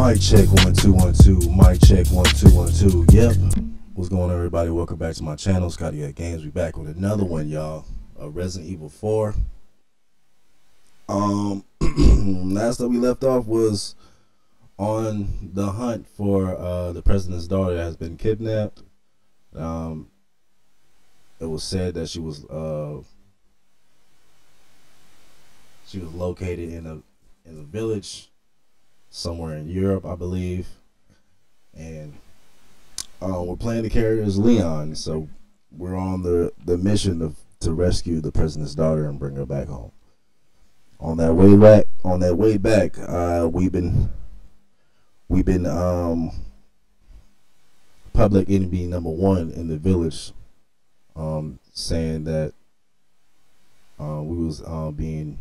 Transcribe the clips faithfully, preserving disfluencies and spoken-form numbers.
Mic check one two one two. Mic check one two one two. Yep. What's going on, everybody? Welcome back to my channel, Scotty Got Games. We back with another one, y'all. Uh, Resident Evil four. Um, last time we left off was on the hunt for uh, the president's daughter that has been kidnapped. Um, it was said that she was uh, she was located in a in a village somewhere in Europe, I believe, and uh, we're playing the character as Leon, so we're on the the mission of to rescue the president's daughter and bring her back home. On that way back, on that way back, uh, we've been we've been um, public enemy number one in the village, um, saying that uh, we was uh, being.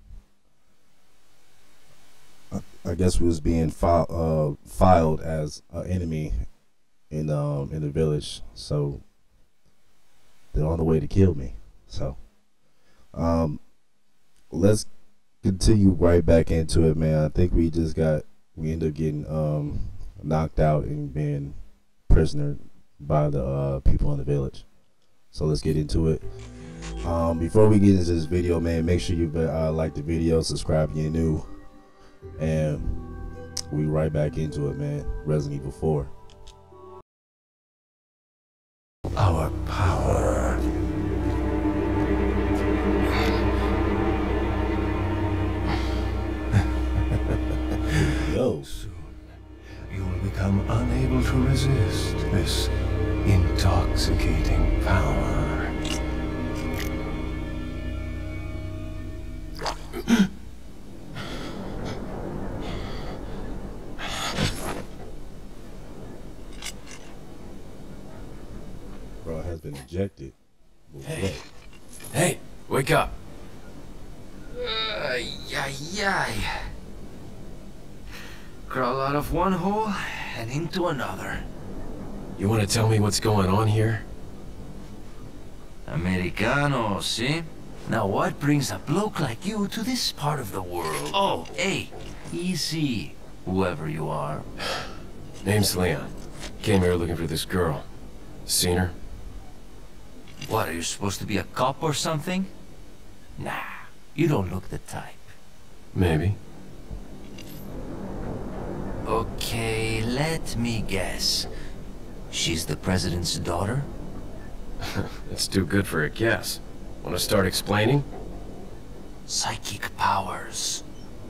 I guess we was being fi uh, filed as an enemy in um in the village, so they're on the way to kill me. So um, let's continue right back into it, man. I think we just got we ended up getting um knocked out and being prisoner by the uh, people in the village. So let's get into it. Um, before we get into this video, man, make sure you uh, like the video, subscribe if you're new. And we right back into it, man. Resident Evil four. Our power. Yo. Soon, you will become unable to resist this intoxicating power. Bro has been ejected. Hey, hey, wake up. Uh, yay, yay. Crawl out of one hole and into another. You want to tell me what's going on here? Americano, see? Now what brings a bloke like you to this part of the world? Oh, hey, easy, whoever you are. Name's Leon. Came here looking for this girl. Seen her? What, are you supposed to be a cop or something? Nah, you don't look the type. Maybe. Okay, let me guess. She's the president's daughter? That's too good for a guess. Want to start explaining? Psychic powers.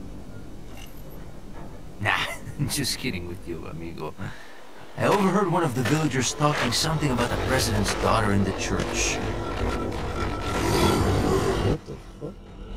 Nah, just kidding with you, amigo. I overheard one of the villagers talking something about the president's daughter in the church. What the fuck?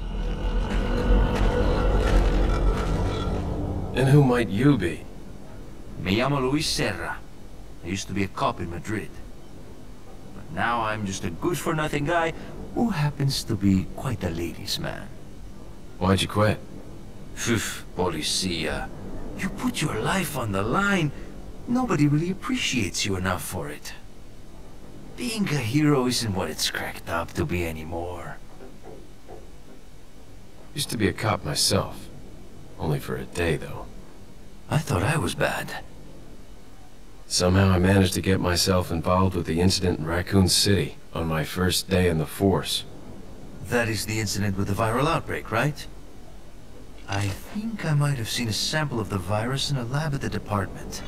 And who might you be? Me llamo Luis Serra. I used to be a cop in Madrid. But now I'm just a good-for-nothing guy who happens to be quite a ladies' man. Why'd you quit? Phew, policia. You put your life on the line. Nobody really appreciates you enough for it. Being a hero isn't what it's cracked up to be anymore. Used to be a cop myself. Only for a day, though. I thought I was bad. Somehow I managed to get myself involved with the incident in Raccoon City on my first day in the force. That is the incident with the viral outbreak, right? I think I might have seen a sample of the virus in a lab at the department.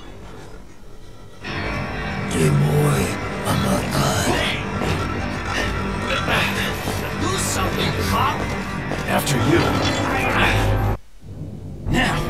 Hey boy, I'm not done. Do something, cop! After you. Now!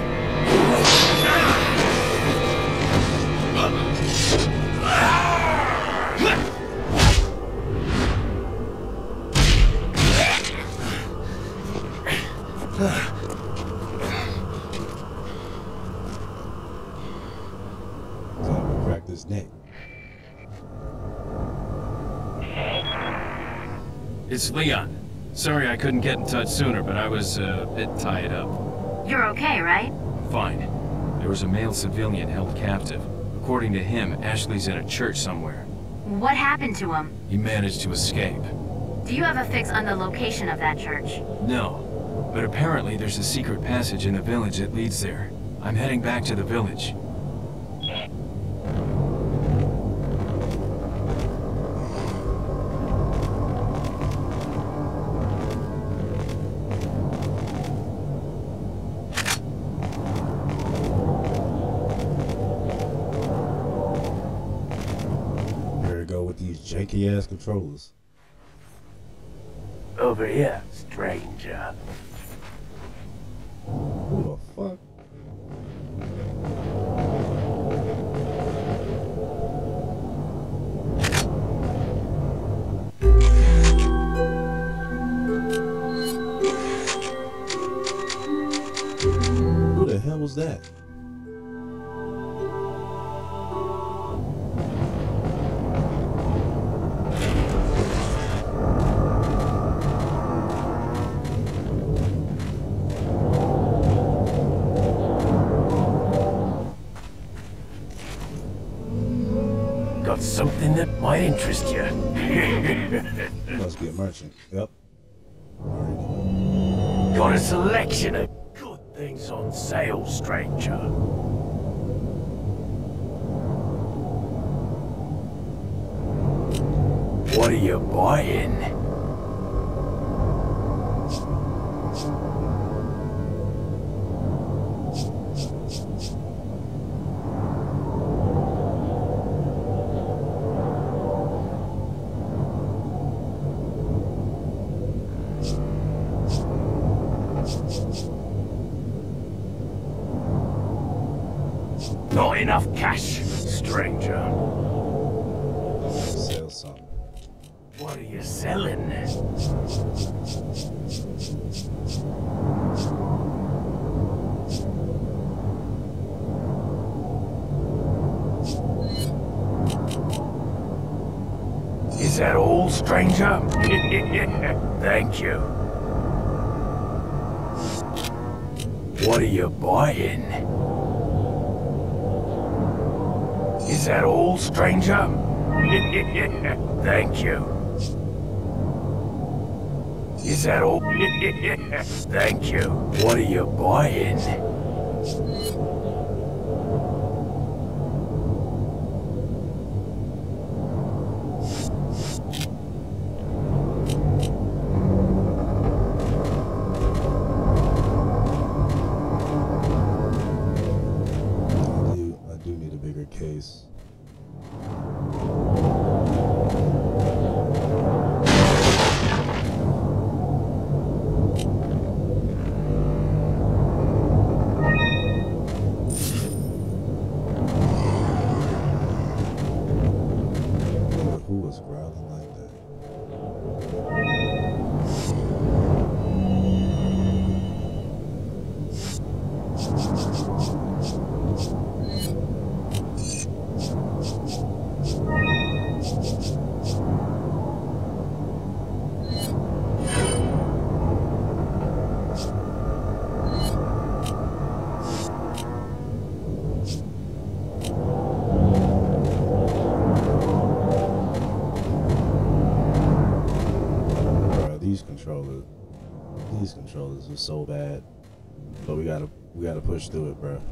Time to crack this neck. It's Leon. Sorry I couldn't get in touch sooner, but I was uh, a bit tied up. You're okay, right? Fine. There was a male civilian held captive. According to him, Ashley's in a church somewhere. What happened to him? He managed to escape. Do you have a fix on the location of that church? No, but apparently there's a secret passage in the village that leads there. I'm heading back to the village. Here we go with these janky ass controllers. Over here, stranger. Who the fuck? Who the hell was that? Got something that might interest you. Must be a merchant. Yep. Alright. Got a selection of good things on sale, stranger. What are you buying? Not enough cash, stranger. Sell something. What are you selling? Is that all, stranger? Thank you. What are you buying? Is that all, stranger? Thank you. Is that all? Thank you. What are you buying? I do, I do need a bigger case. Who was growling like that? Bro, these controllers, these controllers are so bad, but we gotta, we gotta push through it, bro.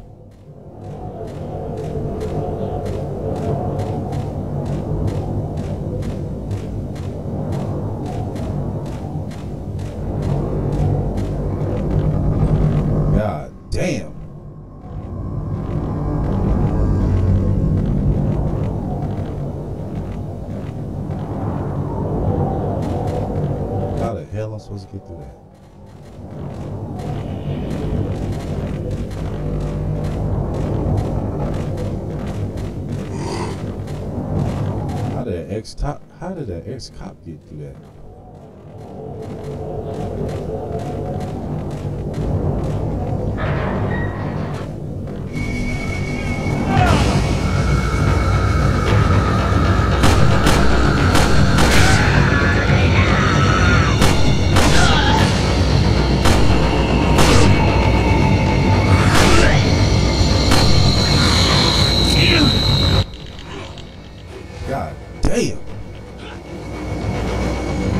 God damn. How the hell am I supposed to get through that? How did an ex-cop, how did an ex-cop get through that? God damn.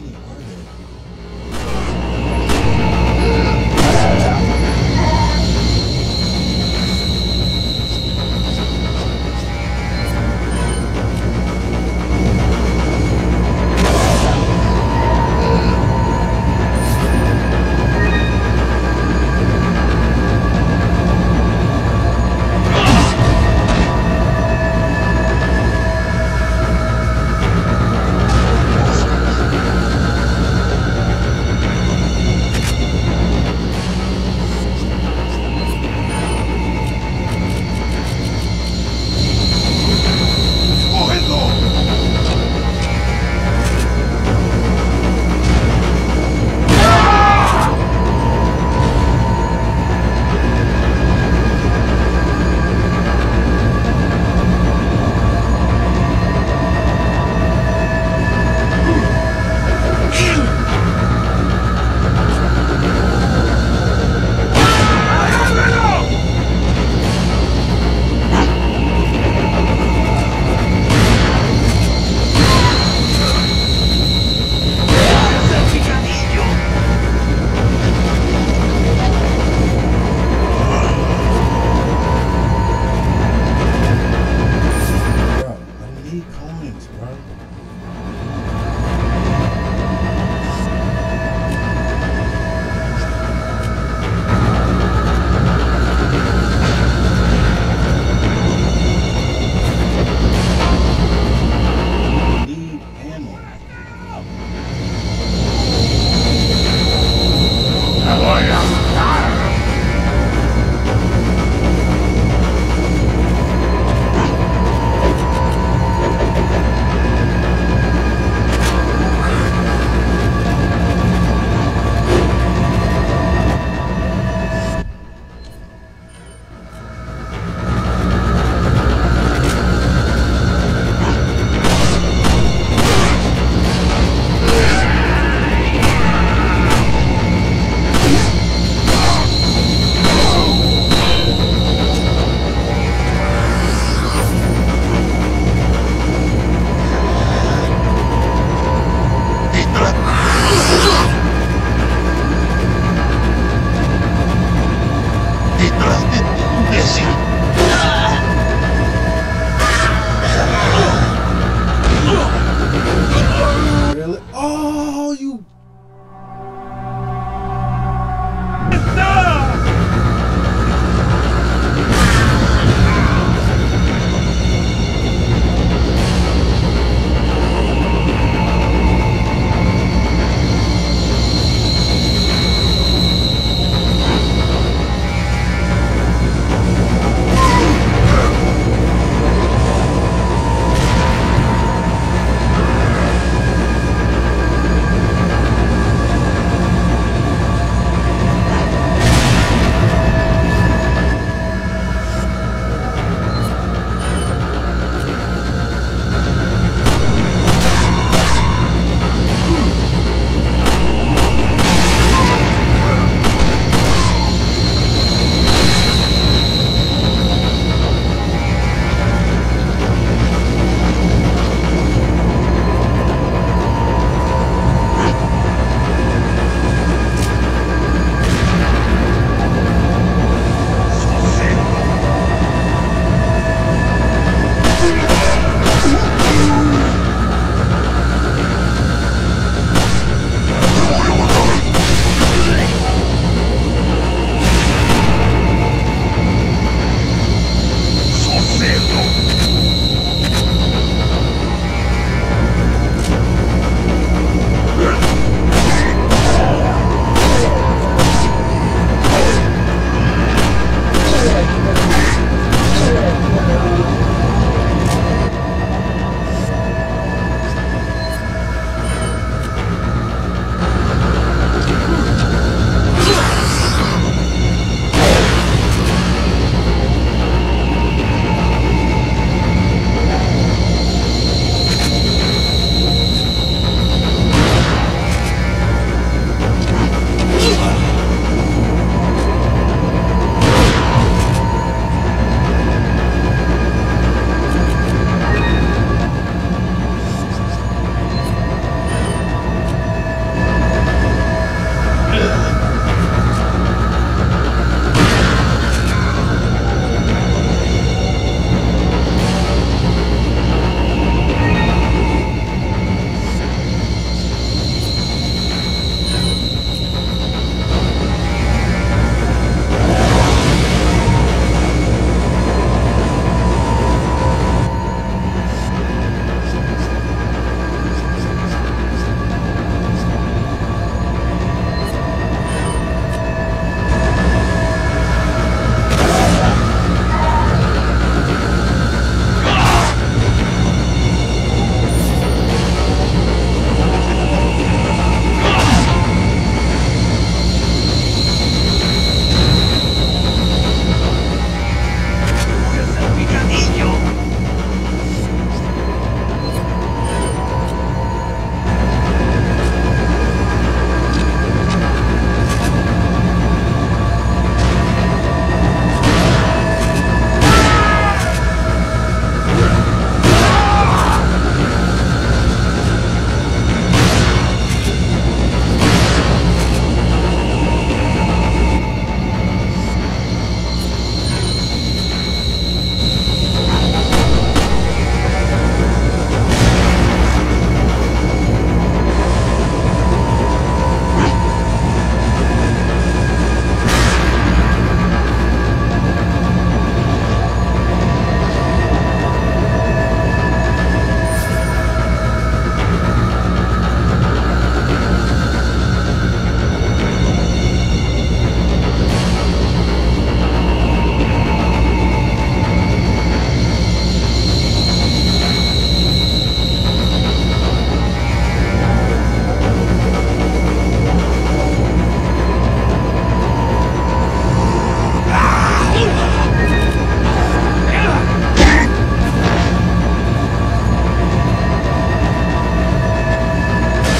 many are there?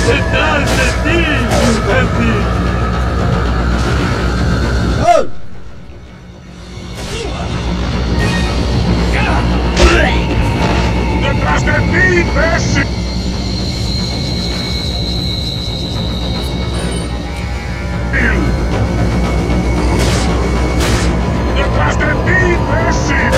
Oh! Detrás de ti, imbécil. Detrás de ti, imbécil.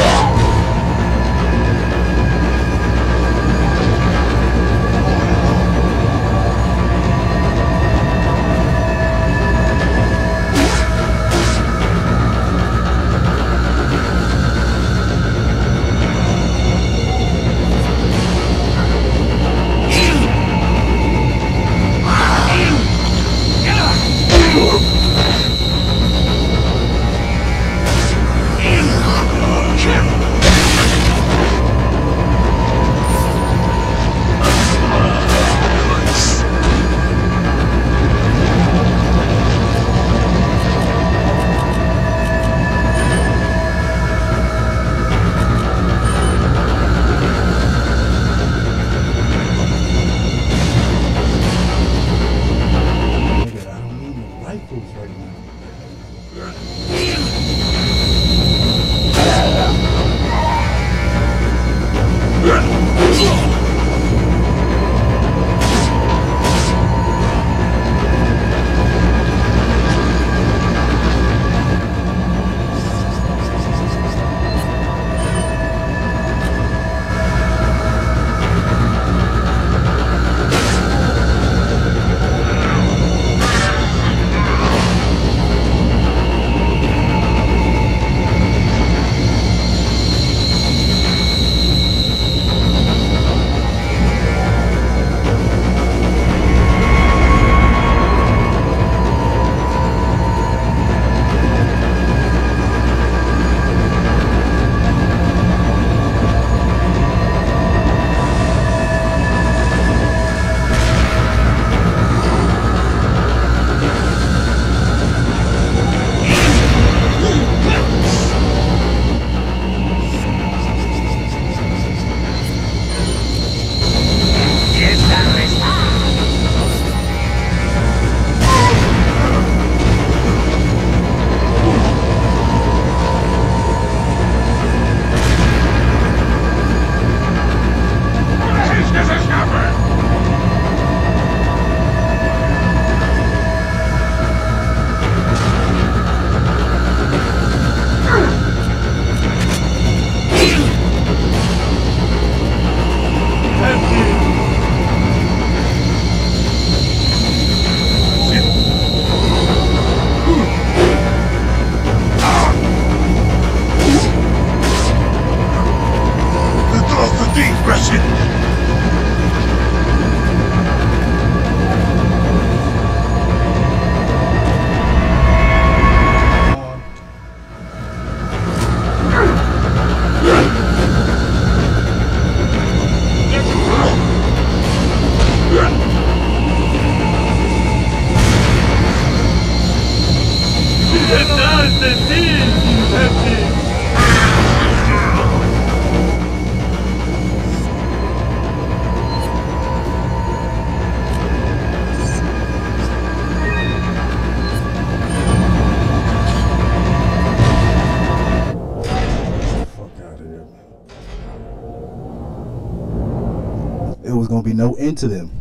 It was gonna be no end to them.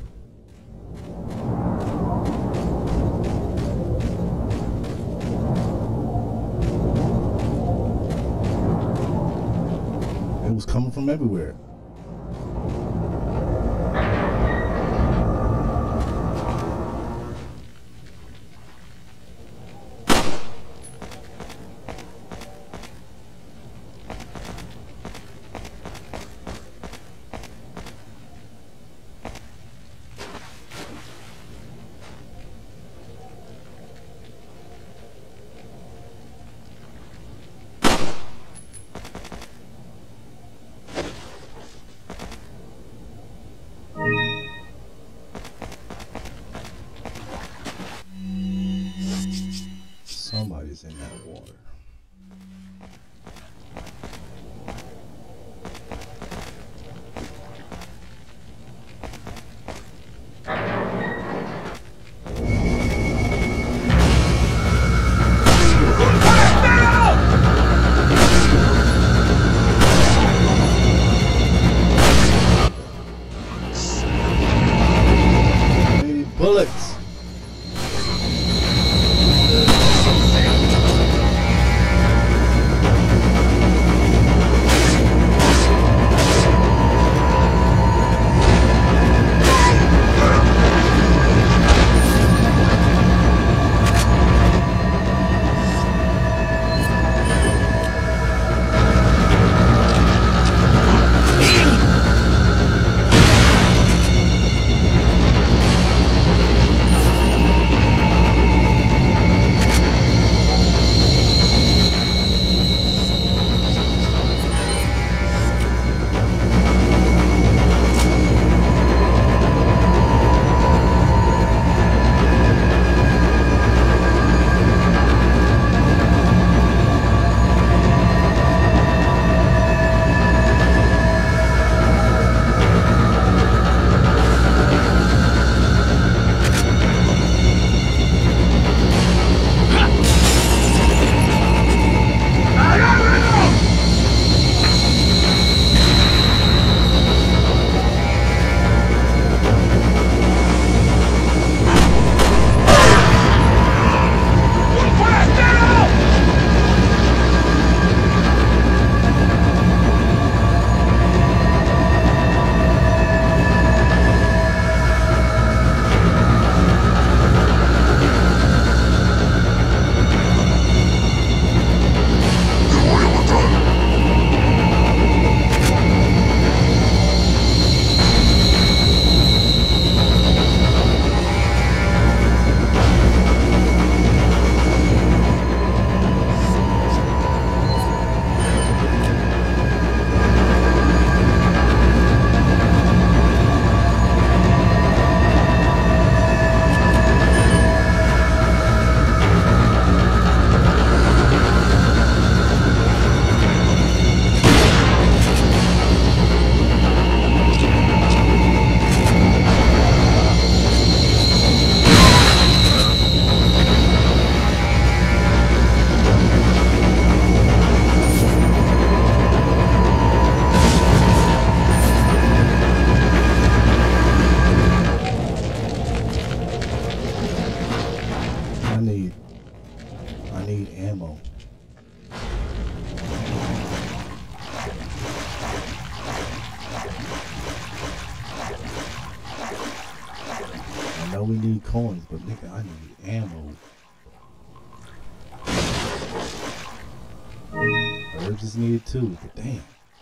It was coming from everywhere. Bullets. We need coins, but nigga, I need ammo. Herbs is needed too, but damn.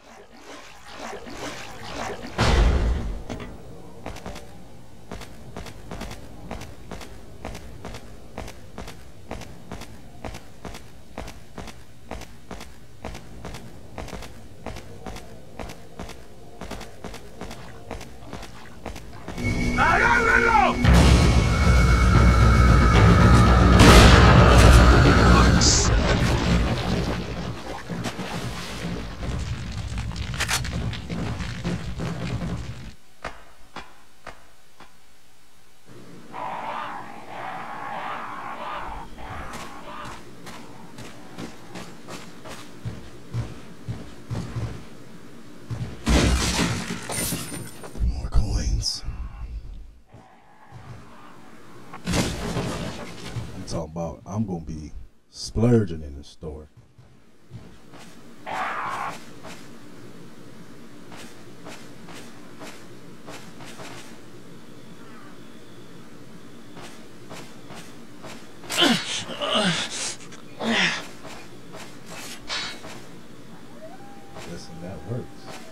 Talking about I'm gonna be splurging in the store. Listen, that works.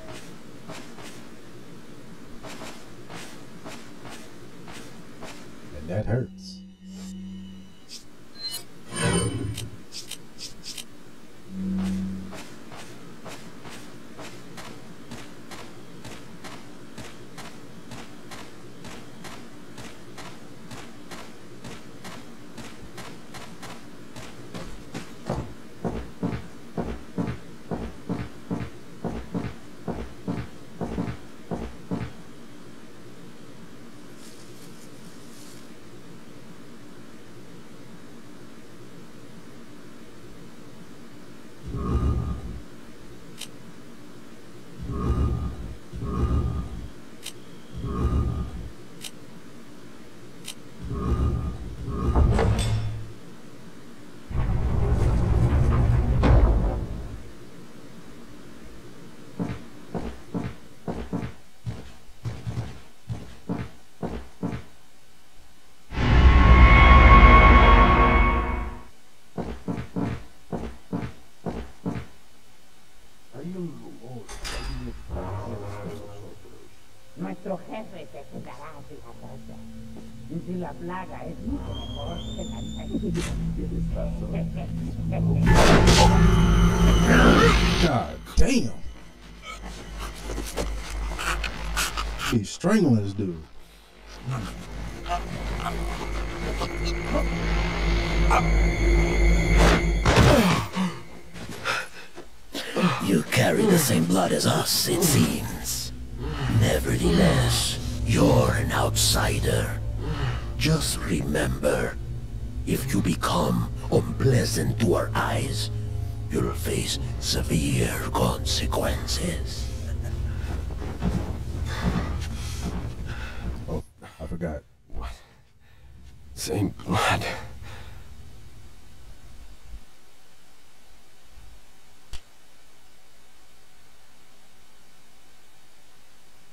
And that hurts. God damn. He's strangling this dude. You carry the same blood as us, it seems. Nevertheless, you're an outsider. Just remember, if you become unpleasant to our eyes, you'll face severe consequences. Oh, I forgot. What? Same blood.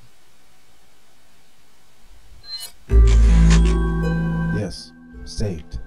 Yes, saved.